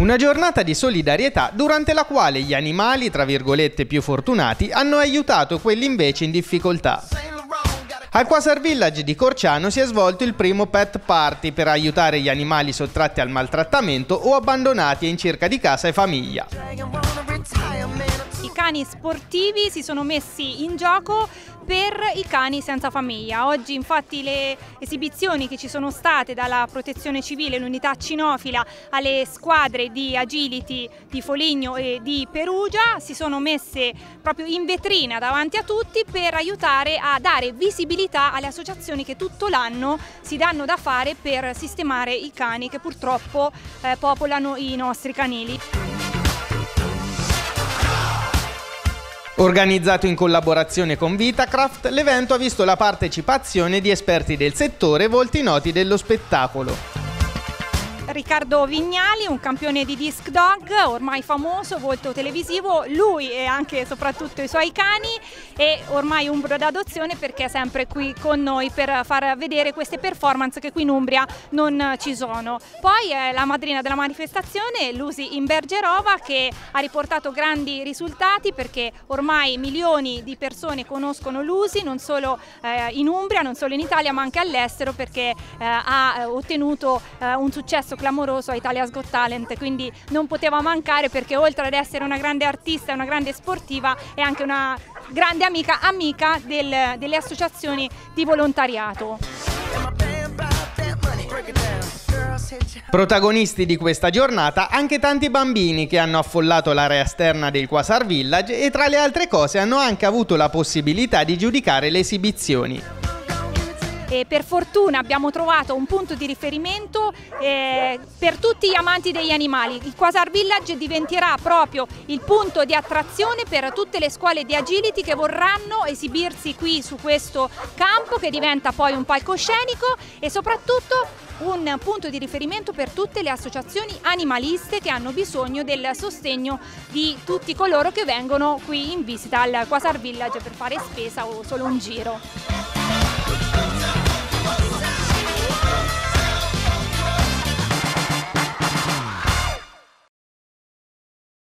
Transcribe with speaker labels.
Speaker 1: Una giornata di solidarietà durante la quale gli animali, tra virgolette, più fortunati hanno aiutato quelli invece in difficoltà. Al Quasar Village di Corciano si è svolto il primo pet party per aiutare gli animali sottratti al maltrattamento o abbandonati in cerca di casa e famiglia.
Speaker 2: I cani sportivi si sono messi in gioco per i cani senza famiglia. Oggi infatti le esibizioni che ci sono state dalla Protezione Civile, l'unità cinofila, alle squadre di agility di Foligno e di Perugia si sono messe proprio in vetrina davanti a tutti per aiutare a dare visibilità alle associazioni che tutto l'anno si danno da fare per sistemare i cani che purtroppo popolano i nostri canili.
Speaker 1: Organizzato in collaborazione con Vitacraft, l'evento ha visto la partecipazione di esperti del settore, volti noti dello spettacolo.
Speaker 2: Riccardo Vignali, un campione di disc dog, ormai famoso, volto televisivo, lui e anche e soprattutto i suoi cani, e ormai umbro d'adozione perché è sempre qui con noi per far vedere queste performance che qui in Umbria non ci sono. Poi è la madrina della manifestazione, Lucy Imbergerova, che ha riportato grandi risultati perché ormai milioni di persone conoscono Lucy, non solo in Umbria, non solo in Italia, ma anche all'estero, perché ha ottenuto un successo clamoroso a Italia's Got Talent, quindi non poteva mancare perché oltre ad essere una grande artista e una grande sportiva è anche una grande amica delle associazioni di volontariato.
Speaker 1: Protagonisti di questa giornata anche tanti bambini che hanno affollato l'area esterna del Quasar Village e tra le altre cose hanno anche avuto la possibilità di giudicare le esibizioni.
Speaker 2: E per fortuna abbiamo trovato un punto di riferimento per tutti gli amanti degli animali. Il Quasar Village diventerà proprio il punto di attrazione per tutte le scuole di agility che vorranno esibirsi qui su questo campo, che diventa poi un palcoscenico, e soprattutto un punto di riferimento per tutte le associazioni animaliste che hanno bisogno del sostegno di tutti coloro che vengono qui in visita al Quasar Village per fare spesa o solo un giro.